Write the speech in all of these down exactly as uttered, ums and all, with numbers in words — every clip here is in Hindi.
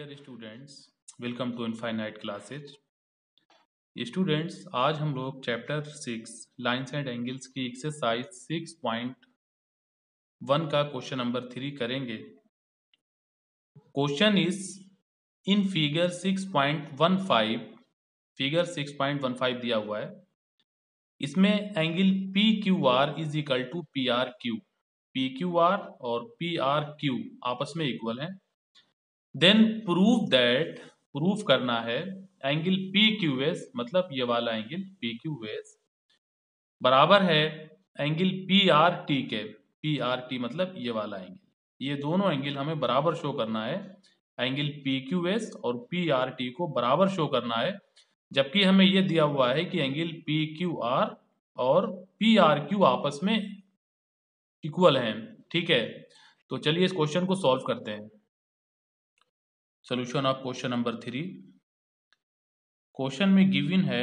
Dear students, welcome to infinite classes. Students, आज हम लोग chapter six lines and angles की एक्सरसाइज सिक्स पॉइंट वन का क्वेश्चन नंबर थ्री करेंगे। Question is in figure six point one five, figure six point one five दिया हुआ है। इसमें angle P Q R is equal to P R Q, P Q R और पी आर क्यू आपस में इक्वल हैं। देन प्रूव दैट, प्रूफ करना है एंगल पी क्यू एस, मतलब ये वाला एंगल पी क्यू एस बराबर है एंगल पी आर टी के, पी आर टी मतलब ये वाला एंगल, ये दोनों एंगल हमें बराबर शो करना है। एंगल पी क्यू एस और पी आर टी को बराबर शो करना है, जबकि हमें ये दिया हुआ है कि एंगल पी क्यू आर और पी आर क्यू आपस में इक्वल हैं। ठीक है, तो चलिए इस क्वेश्चन को सॉल्व करते हैं। Solution of question number three. Question में गिवन है,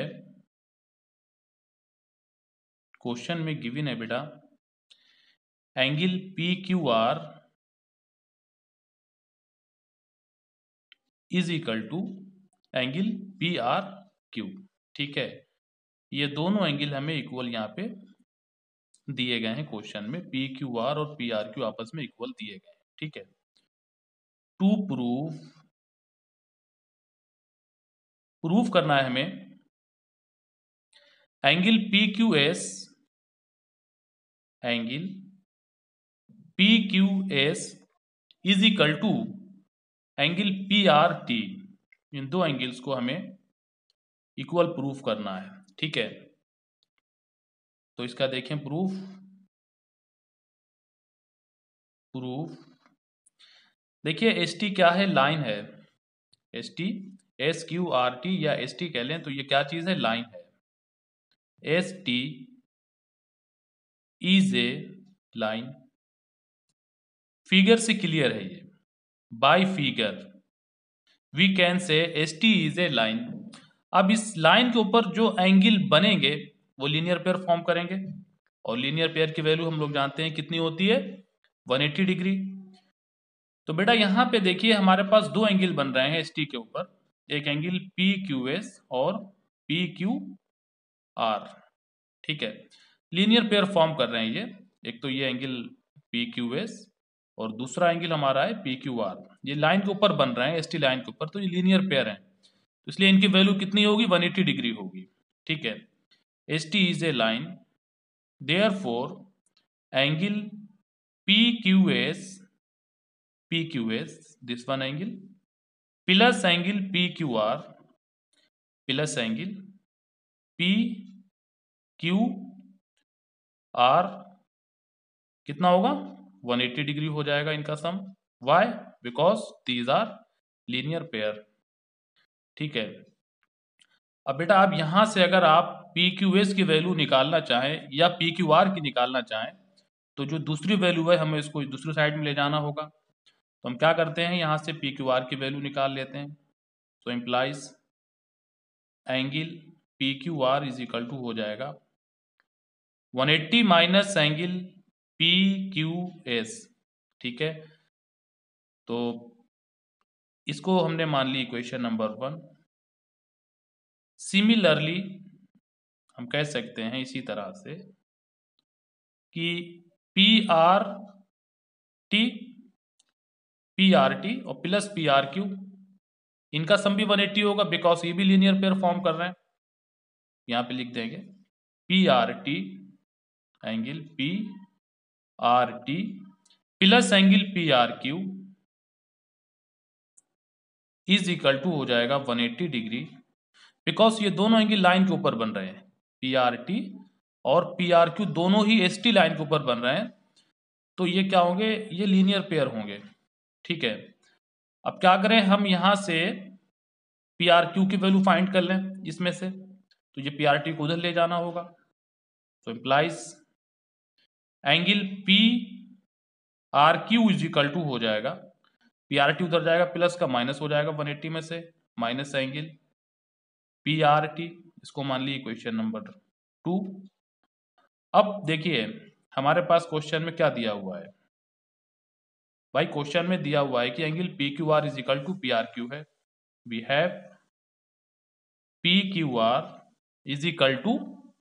क्वेश्चन में गिवन है बेटा angle P Q R is equal to angle P R Q. ठीक है, ये दोनों एंगल हमें इक्वल यहाँ पे दिए गए हैं क्वेश्चन में, पी क्यू आर और पी आर क्यू आपस में इक्वल दिए गए हैं। ठीक है, टू प्रूफ, प्रूफ करना है हमें angle P Q S, angle P Q S is equal to angle P R T. इन दो एंगल्स को हमें इक्वल प्रूफ करना है। ठीक है, तो इसका देखें प्रूफ, प्रूफ देखिए एस टी क्या है, लाइन है। S T, S Q R T या एस टी कह लें तो ये क्या चीज है, लाइन है। S T is a line, figure से क्लियर है ये, by figure we can say S T is a line. अब इस लाइन के ऊपर जो एंगल बनेंगे वो लीनियर पेयर फॉर्म करेंगे, और लीनियर पेयर की वैल्यू हम लोग जानते हैं कितनी होती है, वन एटी डिग्री। तो बेटा यहाँ पे देखिए हमारे पास दो एंगल बन रहे हैं एस टी के ऊपर, एक एंगल पी क्यू एस और पी क्यू आर। ठीक है, लीनियर पेयर फॉर्म कर रहे हैं ये, एक तो ये एंगल पी क्यू एस और दूसरा एंगल हमारा है पी क्यू आर। ये लाइन के ऊपर बन रहे हैं, एस टी लाइन के ऊपर, तो ये लीनियर पेयर है, तो इसलिए इनकी वैल्यू कितनी होगी, वन एटी डिग्री होगी। ठीक है, S T is a line, therefore angle P Q S, P Q S this one angle plus angle P Q R plus angle P Q R कितना होगा, वन एटी डिग्री हो जाएगा इनका sum. Why, because these are linear pair. ठीक है, अब बेटा आप यहां से अगर आप पी क्यू एस की वैल्यू निकालना चाहें या पी क्यू आर की निकालना चाहें, तो जो दूसरी वैल्यू है हमें इसको दूसरी साइड में ले जाना होगा। तो हम क्या करते हैं, यहां से पी क्यू आर की वैल्यू निकाल लेते हैं। तो implies angle P Q R is equal to हो जाएगा one eighty minus angle P Q S. ठीक है, तो इसको हमने मान ली इक्वेशन नंबर वन। सिमिलरली हम कह सकते हैं इसी तरह से कि P R T, P R T और प्लस पी आर क्यू, इनका सम भी वन एटी होगा, बिकॉज ये भी लीनियर पेयर फॉर्म कर रहे हैं। यहां पे लिख देंगे P R T, angle P R T plus angle P R Q is equal to हो जाएगा वन एटी डिग्री, बिकॉज ये दोनों एंगल लाइन के ऊपर बन रहे हैं, पी आर टी और पी आर क्यू दोनों ही एस टी लाइन के ऊपर बन रहे हैं, तो ये क्या होंगे, ये लीनियर पेयर होंगे। ठीक है, अब क्या करें, हम यहां से पी आर क्यू की वैल्यू फाइंड कर लें इसमें से, तो ये पी आर टी को उधर ले जाना होगा। तो implies angle P R Q is equal to हो जाएगा, पी आर टी उधर जाएगा, प्लस का माइनस हो जाएगा वन एटी में से, minus angle P R T, इसको मान ली इक्वेशन नंबर टू। अब देखिए हमारे पास क्वेश्चन में क्या दिया हुआ है, भाई क्वेश्चन में दिया हुआ है कि angle P Q R is equal to P R Q है। We have P Q R is equal to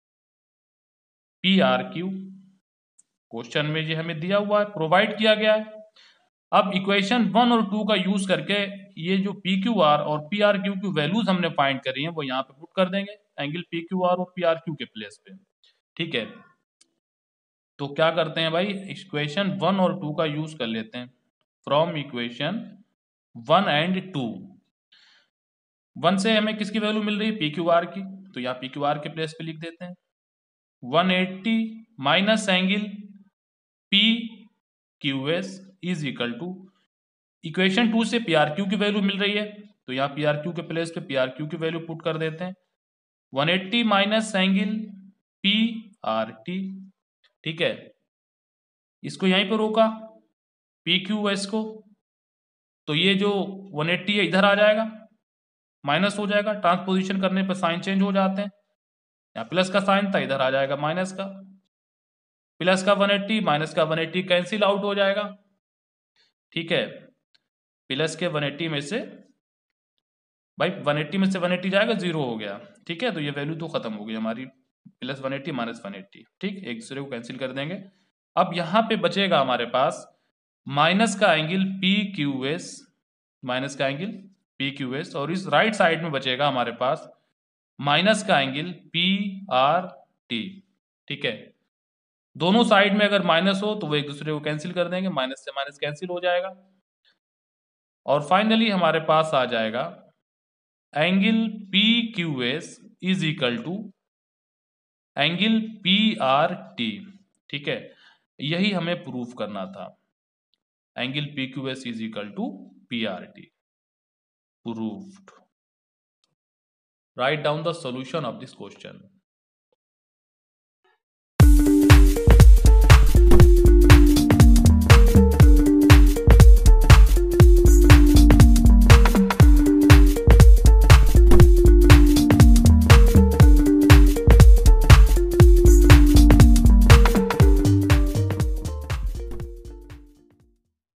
P R Q. Question में ये हमें दिया हुआ है, प्रोवाइड किया गया है। अब इक्वेशन वन और टू का यूज करके ये जो पी क्यू आर और पी आर क्यू की वैल्यूज हमने फाइंड करी है वो यहाँ पे पुट कर देंगे एंगल पी क्यू आर और पी आर क्यू के प्लेस पे। ठीक है, तो क्या करते हैं भाई, इक्वेशन वन और टू का यूज कर लेते हैं। From equation one and two, one से हमें किसकी वैल्यू मिल रही है, पी क्यू आर की, तो यहाँ पी क्यू आर के प्लेस पे लिख देते हैं one eighty minus angle P Q S is equal to, equation two से पी आर क्यू की वैल्यू मिल रही है तो यहाँ पी आर क्यू के प्लेस पे पी आर क्यू की वैल्यू पुट कर देते हैं one eighty minus angle P R T. ठीक है, इसको यहीं पर रोका पी क्यू एस को, तो ये जो वन एट्टी है इधर आ जाएगा, माइनस हो जाएगा, ट्रांसपोजिशन करने पर साइन चेंज हो जाते हैं, यहाँ प्लस का साइन था इधर आ जाएगा माइनस का, प्लस का वन एट्टी माइनस का वन एट्टी कैंसिल आउट हो जाएगा। ठीक है, प्लस के वन एट्टी में से भाई वन एट्टी में से वन एट्टी जाएगा, जीरो हो गया। ठीक है, तो ये वैल्यू तो खत्म हो गई हमारी, plus one eighty minus one eighty. ठीक, एक दूसरे को कैंसिल कर देंगे। अब यहाँ पे बचेगा हमारे पास माइनस का angle P Q S, minus का एंगल पी क्यू एस, और इस राइट साइड में बचेगा हमारे पास माइनस का एंगल पी आर टी। ठीक है, दोनों साइड में अगर माइनस हो तो वो एक दूसरे को कैंसिल कर देंगे, माइनस से माइनस कैंसिल हो जाएगा, और फाइनली हमारे पास आ जाएगा angle P Q S is equal to angle P R T. ठीक है, यही हमें प्रूफ करना था, angle P Q S is equal to P R T. Proved. Write down the solution of this question.